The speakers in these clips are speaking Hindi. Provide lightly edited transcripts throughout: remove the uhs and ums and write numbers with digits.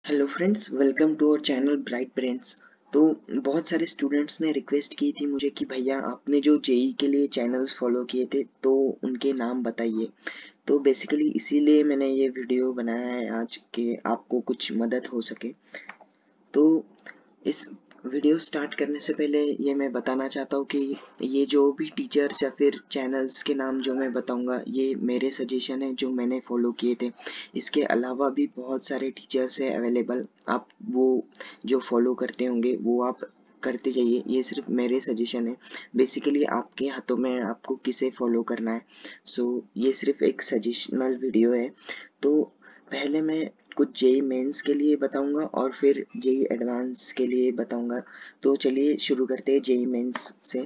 Hello friends, welcome to our channel bright brains. तो बहुत सारे स्टूडेंट्स ने रिक्वेस्ट की थी मुझे कि भैया आपने जो जेई के लिए चैनल्स फॉलो किए थे तो उनके नाम बताइए। तो बेसिकली इसीलिए मैंने ये वीडियो बनाया है आज कि आपको कुछ मदद हो सके। तो इस वीडियो स्टार्ट करने से पहले ये मैं बताना चाहता हूँ कि ये जो भी टीचर्स या फिर चैनल्स के नाम जो मैं बताऊंगा ये मेरे सजेशन है जो मैंने फॉलो किए थे। इसके अलावा भी बहुत सारे टीचर्स है अवेलेबल, आप वो जो फॉलो करते होंगे वो आप करते जाइए। ये सिर्फ मेरे सजेशन है, बेसिकली आपके हाथों में है आपको किसे फॉलो करना है। सो ये सिर्फ एक सजेशनल वीडियो है। तो पहले मैं कुछ जेई मेंस के लिए बताऊंगा और फिर जेई एडवांस के लिए बताऊंगा। तो चलिए शुरू करते हैं जेई मेंस से।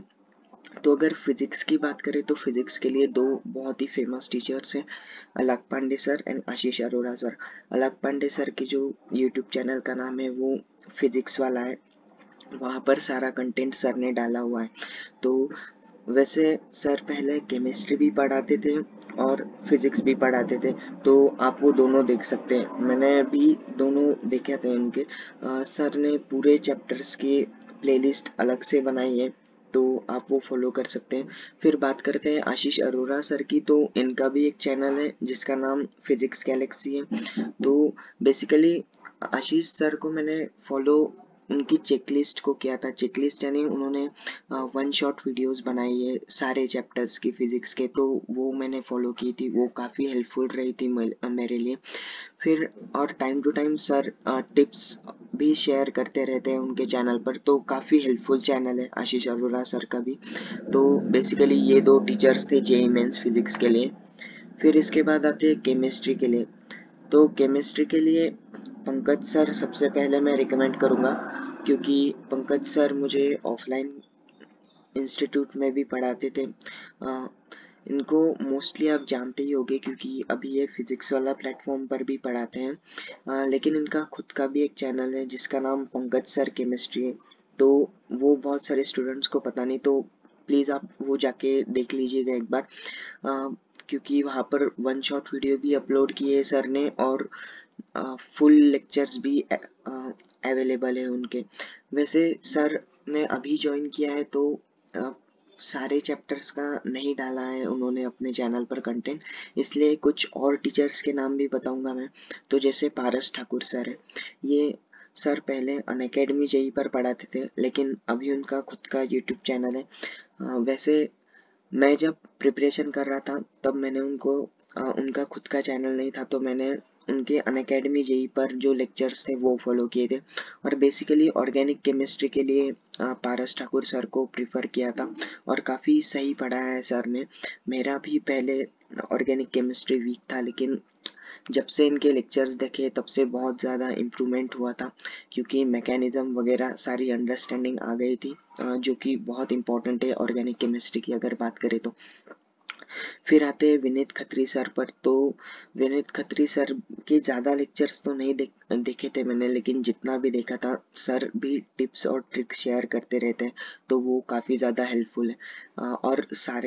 तो अगर फिजिक्स की बात करें तो फिजिक्स के लिए दो बहुत ही फेमस टीचर्स हैं, Alak Pandey sir and Ashish Arora sir. Alak Pandey sir की जो यूट्यूब चैनल का नाम है वो फिजिक्स वाला है, वहाँ पर सारा कंटेंट सर ने डाला हुआ है। तो वैसे सर पहले केमिस्ट्री भी पढ़ाते थे और फिजिक्स भी पढ़ाते थे, तो आप वो दोनों देख सकते हैं। मैंने भी दोनों देखे थे उनके। सर ने पूरे चैप्टर्स की प्लेलिस्ट अलग से बनाई है, तो आप वो फॉलो कर सकते हैं। फिर बात करते हैं आशीष अरोरा सर की। तो इनका भी एक चैनल है जिसका नाम फिजिक्स गैलेक्सी है। तो बेसिकली आशीष सर को मैंने फॉलो उनकी चेकलिस्ट को किया था। चेकलिस्ट यानी उन्होंने वन शॉट वीडियोस बनाई है सारे चैप्टर्स की फिजिक्स के, तो वो मैंने फॉलो की थी। वो काफ़ी हेल्पफुल रही थी मेरे लिए। फिर और time to time sir tips भी शेयर करते रहते हैं उनके चैनल पर, तो काफ़ी हेल्पफुल चैनल है आशीष अरोरा सर का भी। तो बेसिकली ये दो टीचर्स थे जेईई मेंस फिजिक्स के लिए। फिर इसके बाद आते हैं केमिस्ट्री के लिए। तो केमिस्ट्री के लिए पंकज सर सबसे पहले मैं रिकमेंड करूँगा, क्योंकि पंकज सर मुझे ऑफलाइन इंस्टीट्यूट में भी पढ़ाते थे। इनको मोस्टली आप जानते ही होंगे क्योंकि अभी ये फिजिक्स वाला प्लेटफॉर्म पर भी पढ़ाते हैं। लेकिन इनका खुद का भी एक चैनल है जिसका नाम पंकज सर केमिस्ट्री है। तो वो बहुत सारे स्टूडेंट्स को पता नहीं, तो प्लीज़ आप वो जाके देख लीजिएगा एक बार। क्योंकि वहाँ पर वन शॉट वीडियो भी अपलोड किए है सर ने और फुल लेक्चर्स भी अवेलेबल है उनके। वैसे सर ने अभी ज्वाइन किया है तो अ, सारे चैप्टर्स का नहीं डाला है उन्होंने अपने चैनल पर कंटेंट, इसलिए कुछ और टीचर्स के नाम भी बताऊंगा मैं। तो जैसे पारस ठाकुर सर है, ये सर पहले अनअकैडमी जेई पर पढ़ाते थे लेकिन अभी उनका खुद का यूट्यूब चैनल है। वैसे मैं जब प्रिपरेशन कर रहा था तब मैंने उनको उनका खुद का चैनल नहीं था, तो मैंने उनके अनअकैडमी जेई पर जो लेक्चर्स थे वो फॉलो किए थे। और बेसिकली ऑर्गेनिक केमिस्ट्री के लिए पारस ठाकुर सर को प्रिफर किया था और काफ़ी सही पढ़ाया है सर ने। मेरा भी पहले ऑर्गेनिक केमिस्ट्री वीक था, लेकिन जब से इनके लेक्चर्स देखे तब से बहुत ज़्यादा इम्प्रूवमेंट हुआ था, क्योंकि मैकेनिज्म वगैरह सारी अंडरस्टैंडिंग आ गई थी, जो कि बहुत इंपॉर्टेंट है ऑर्गेनिक केमिस्ट्री की अगर बात करें तो। फिर आते हैं विनीत खत्री सर पर। तो विनीत खत्री सर के ज़्यादा लेक्चर्स तो नहीं देखे थे मैंने, लेकिन जितना भी देखा था सर भी टिप्स और ट्रिक्स शेयर करते रहते हैं, तो वो काफ़ी ज़्यादा हेल्पफुल है। और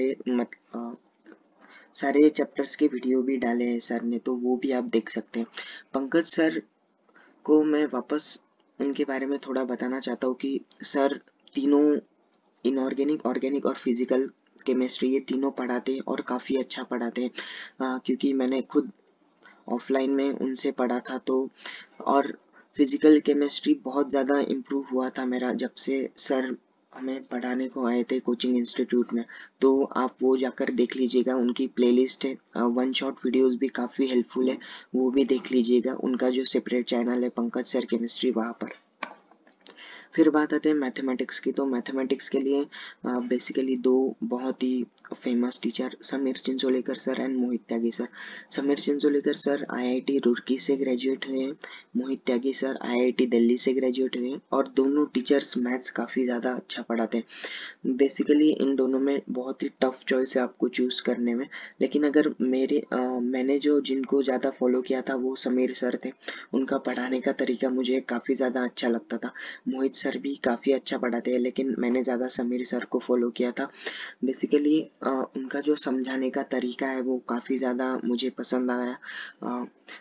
सारे चैप्टर्स के वीडियो भी डाले हैं सर ने, तो वो भी आप देख सकते हैं। पंकज सर को मैं वापस उनके बारे में थोड़ा बताना चाहता हूँ कि सर तीनों इनऑर्गेनिक, ऑर्गेनिक और फिजिकल केमिस्ट्री ये तीनों पढ़ाते हैं और काफ़ी अच्छा पढ़ाते हैं। क्योंकि मैंने खुद ऑफलाइन में उनसे पढ़ा था, तो और फिजिकल केमिस्ट्री बहुत ज़्यादा इम्प्रूव हुआ था मेरा जब से सर हमें पढ़ाने को आए थे कोचिंग इंस्टीट्यूट में। तो आप वो जाकर देख लीजिएगा, उनकी प्लेलिस्ट है, वन शॉट वीडियोस भी काफ़ी हेल्पफुल है, वो भी देख लीजिएगा। उनका जो सेपरेट चैनल है पंकज सर केमिस्ट्री, वहाँ पर। फिर बात आते हैं मैथमेटिक्स की। तो मैथमेटिक्स के लिए बेसिकली दो बहुत ही famous teacher, Sameer Chincholekar sir and Mohit Tyagi sir. Sameer Chincholekar sir IIT Roorkee से ग्रेजुएट हुए हैं, मोहित त्यागी सर आईआईटी दिल्ली से ग्रेजुएट हुए हैं, और दोनों टीचर्स मैथ्स काफ़ी ज़्यादा अच्छा पढ़ाते हैं। बेसिकली इन दोनों में बहुत ही टफ चॉइस है आपको चूज़ करने में, लेकिन अगर मैंने जो जिनको ज़्यादा फॉलो किया था वो समीर सर थे। उनका पढ़ाने का तरीका मुझे काफ़ी ज़्यादा अच्छा लगता था। मोहित सर भी काफ़ी अच्छा पढ़ाते हैं, लेकिन मैंने ज़्यादा समीर सर को फॉलो किया था। बेसिकली उनका जो समझाने का तरीका है वो काफ़ी ज़्यादा मुझे पसंद आया।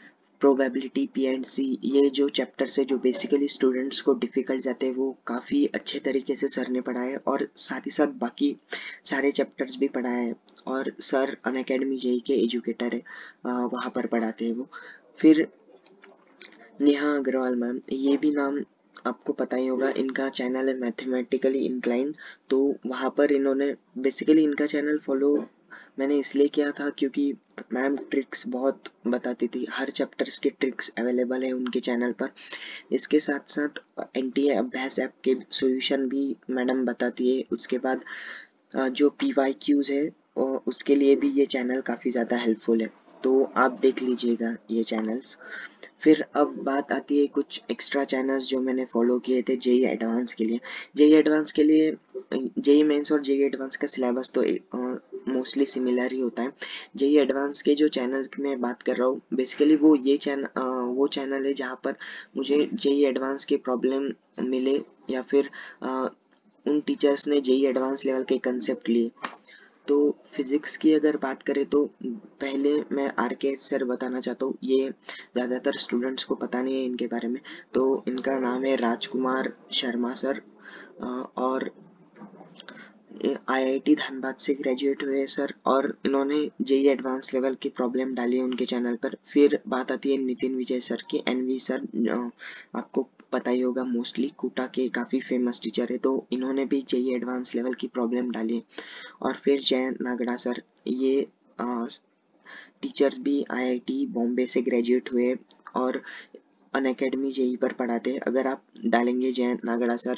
प्रोबेबिलिटी, पी एंड सी, ये जो चैप्टर्स है जो बेसिकली स्टूडेंट्स को डिफ़िकल्ट जाते हैं वो काफ़ी अच्छे तरीके से सर ने पढ़ाया और साथ ही साथ बाकी सारे चैप्टर्स भी पढ़ाए हैं। और सर अनअकैडमी जेई के एजुकेटर है, वहाँ पर पढ़ाते हैं वो। फिर नेहा अग्रवाल मैम, ये भी नाम आपको पता ही होगा, इनका चैनल है मैथमेटिकली इंक्लाइंड। तो वहाँ पर इन्होंने बेसिकली इनका चैनल फॉलो मैंने इसलिए किया था क्योंकि मैम ट्रिक्स बहुत बताती थी, हर चैप्टर्स के ट्रिक्स अवेलेबल है उनके चैनल पर। इसके साथ साथ एनटीए अभ्यास ऐप के सॉल्यूशन भी मैडम बताती है। उसके बाद जो PYQs है उसके लिए भी ये चैनल काफ़ी ज़्यादा हेल्पफुल है, तो आप देख लीजिएगा ये चैनल्स। फिर अब बात आती है कुछ एक्स्ट्रा चैनल्स जो मैंने फॉलो किए थे जेई एडवांस के लिए। जेई एडवांस के लिए जेई मेंस और जेई एडवांस का सिलेबस तो मोस्टली सिमिलर ही होता है। जेई एडवांस के जो चैनल की मैं बात कर रहा हूँ बेसिकली वो चैनल है जहाँ पर मुझे जेई एडवांस के प्रॉब्लम मिले, या फिर उन टीचर्स ने जेई एडवांस लेवल के कंसेप्ट लिए। तो फिजिक्स की अगर बात करें तो पहले मैं RK सर बताना चाहता हूँ, ये ज़्यादातर स्टूडेंट्स को पता नहीं है इनके बारे में। तो इनका नाम है राजकुमार शर्मा सर, और IIT धनबाद से ग्रेजुएट हुए सर, और इन्होंने जेई एडवांस लेवल की प्रॉब्लम डाली है उनके चैनल पर। फिर बात आती है नितिन विजय सर की, NV सर, आपको पता ही होगा, मोस्टली कोटा के काफ़ी फेमस टीचर है, तो इन्होंने भी जेई एडवांस लेवल की प्रॉब्लम डाली है। और फिर जयंत नागड़ा सर, ये टीचर्स भी IIT बॉम्बे से ग्रेजुएट हुए और अनअकैडमी जेई पर पढ़ाते हैं। अगर आप डालेंगे Jayant Nagda sir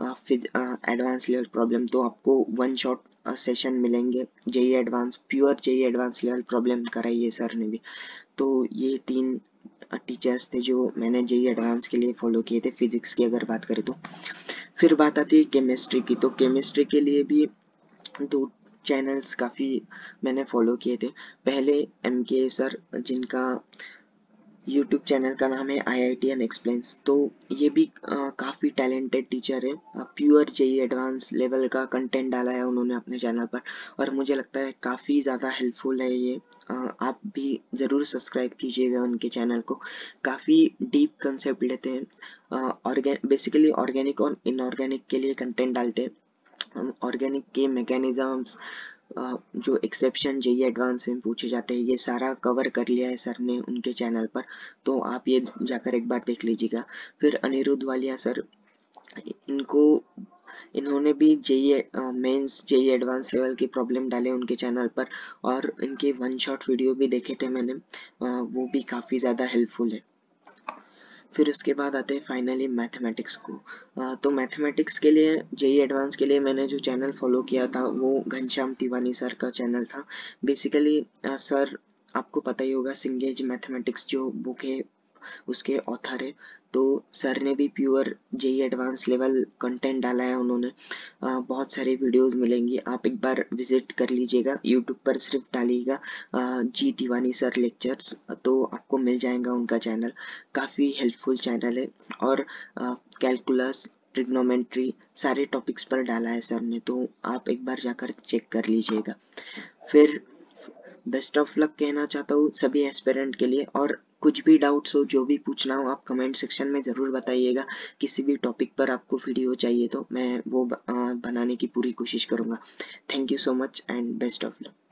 advance level problem तो आपको वन शॉट सेशन मिलेंगे। JEE advance, pure JEE advance level problem कराई है सर ने भी। तो ये 3 टीचर्स थे जो मैंने जेई एडवांस के लिए फॉलो किए थे फिजिक्स की अगर बात करें तो। फिर बात आती है केमिस्ट्री की, तो केमिस्ट्री के लिए भी 2 चैनल्स काफ़ी मैंने फॉलो किए थे। पहले MK सर, जिनका यूट्यूब चैनल का नाम है IITN एक्सप्लेन्स, तो ये भी काफ़ी टैलेंटेड टीचर है। प्योर जेई एडवांस लेवल का कंटेंट डाला है उन्होंने अपने चैनल पर, और मुझे लगता है काफ़ी ज़्यादा हेल्पफुल है ये। आप भी ज़रूर सब्सक्राइब कीजिएगा उनके चैनल को। काफ़ी डीप कंसेप्ट लेते हैं, बेसिकली ऑर्गेनिक और इनऑर्गेनिक के लिए कंटेंट डालते हैं। ऑर्गेनिक के मैकेनिज्म्स, जो एक्सेप्शन जेई एडवांस में पूछे जाते हैं, ये सारा कवर कर लिया है सर ने उनके चैनल पर, तो आप ये जाकर एक बार देख लीजिएगा। फिर अनिरुद्ध वालिया सर, इनको इन्होंने भी JEE mains JEE advance level की प्रॉब्लम डाले उनके चैनल पर, और इनके वन शॉट वीडियो भी देखे थे मैंने, वो भी काफ़ी ज़्यादा हेल्पफुल है। फिर उसके बाद आते हैं फाइनली मैथमेटिक्स को। तो मैथमेटिक्स के लिए जेई एडवांस के लिए मैंने जो चैनल फॉलो किया था वो घनश्याम तिवारी सर का चैनल था। बेसिकली सर, आपको पता ही होगा, सिंगेज मैथमेटिक्स जो बुक है उसके ऑथर है। तो सर ने भी pure JEE advance level content डाला है उन्होंने। बहुत सारे वीडियोस मिलेंगी, आप एक बार विजिट कर लीजिएगा, यूट्यूब पर सिर्फ डालिएगा जी तिवानी सर लेक्चर्स, तो आपको मिल जाएगा उनका चैनल। काफ़ी हेल्पफुल चैनल है, और कैलकुलस, ट्रिग्नोमेट्री सारे टॉपिक्स पर डाला है सर ने, तो आप एक बार जाकर चेक कर लीजिएगा। फिर बेस्ट ऑफ लक कहना चाहता हूँ सभी एस्पिरेंट के लिए, और कुछ भी डाउट्स हो, जो भी पूछना हो, आप कमेंट सेक्शन में ज़रूर बताइएगा। किसी भी टॉपिक पर आपको वीडियो चाहिए तो मैं वो बनाने की पूरी कोशिश करूँगा। Thank you so much and best of luck.